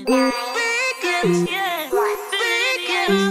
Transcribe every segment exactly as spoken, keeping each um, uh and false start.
Weekends, yeah. Weekends.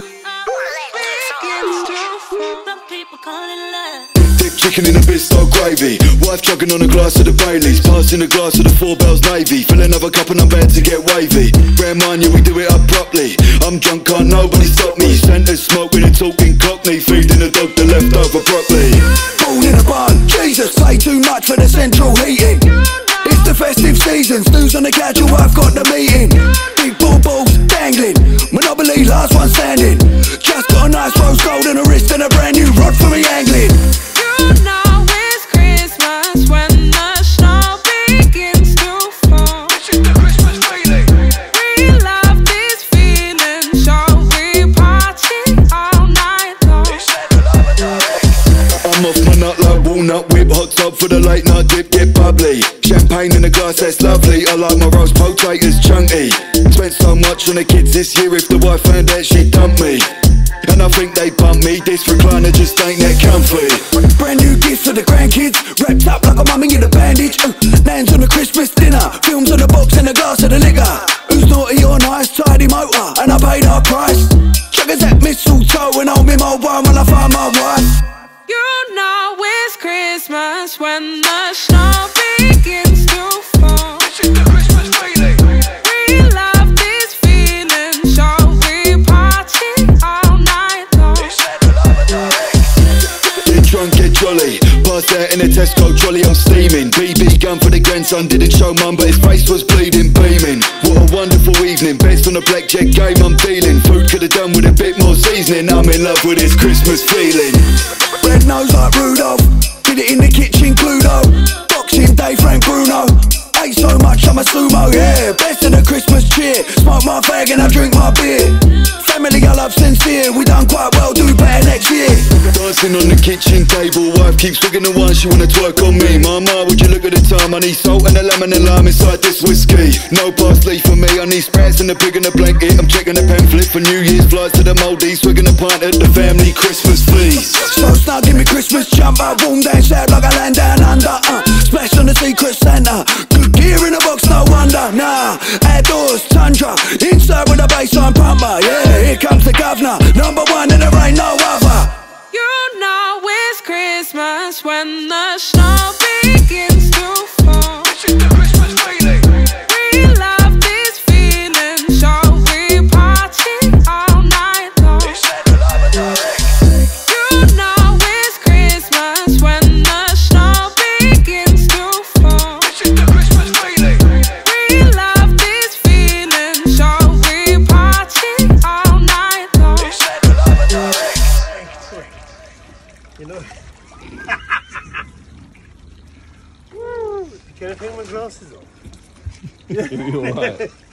Some people call it love. Thick chicken in a bit so gravy. Wife chugging on a glass of the Baileys. Passing a glass of the Four Bells Navy. Fill another cup and I'm about to get wavy. Grand mind, yeah, we do it up properly. I'm drunk, can't nobody stop me. Centre smoke when it's talking cockney. Feeding a dog the leftover broccoli. Born in a barn, Jesus, say too much for the central heating. It's the festive season, snooze on the couch, your wife got the meeting. Big ball balls dangling, Monopoly, last one standing. Just got a nice rose gold and a wrist and a brand new rod for me angling. You know it's Christmas when the snow begins to fall. This is the Christmas feeling. We love this feeling, so we party all night long. It's Santa love and direct. I'm off my nut like walnut whip. Hot tub for the late night dip, get bubbly. Champagne in a glass, that's lovely. I like my roast potatoes chunky. Spent so much on the kids this year. If the wife found out, she dumped me. And I think they bumped me. This recliner just ain't that comfy. Brand new gifts for the grandkids, wrapped up like a mummy in a bandage. uh, Nan's on a Christmas dinner, films on the box and a glass of the liquor. Who's naughty or nice, tidy motor, and I paid our price. Chuggers at mistletoe and old me mobile when I find my wife. You know it's Christmas when the snow begins to fall. This is the Christmas feeling. We love this feeling, so we party all night long. It's Santa love and direct. Get drunk, get jolly. Passed out in a Tesco trolley, I'm steaming. B B gun for the grandson, didn't show mum, but his face was bleeding, beaming. What a wonderful evening, bets on a blackjack game I'm dealing. Food could've done with a bit more seasoning. I'm in love with this Christmas feeling. Red nose like Rudolph, did it in the kitchen, Cluedo. Boxing day, Frank Bruno. Ate so much, I'm a sumo, yeah. Best of the Christmas cheer. Smoke my fag and I drink my beer. Family, I love sincere. We done quite well, do better next year. Dancing on the kitchen table, wife keeps swigging the wine, she wanna twerk on me. Mama, would you look at the time? I need salt and a lemon and lime inside this whiskey. No parsley for me, I need sprouts and a pig and a blanket. I'm checking the pamphlet for New Year's flights to the Maldives, swigging a pint at the family Christmas feast. So snug, give me Christmas jumper. Warm down south like I land down under. uh, Splash on the Secret Santa. Good gear in a box, no wonder. Nah, outdoors, tundra. Inside with a baseline pumper. Yeah, here comes the governor. Number one and there ain't no other. You know it's Christmas when the snow begins to fall. This is the Christmas feeling. We love this feeling, so we party all night long. It's Santa love and direct. You know it's Christmas when the snow begins to fall. This is the Christmas feeling. We love this feeling, so we party all night long. It's Santa love and direct. You know. Woo! Can I take my glasses off? You're right.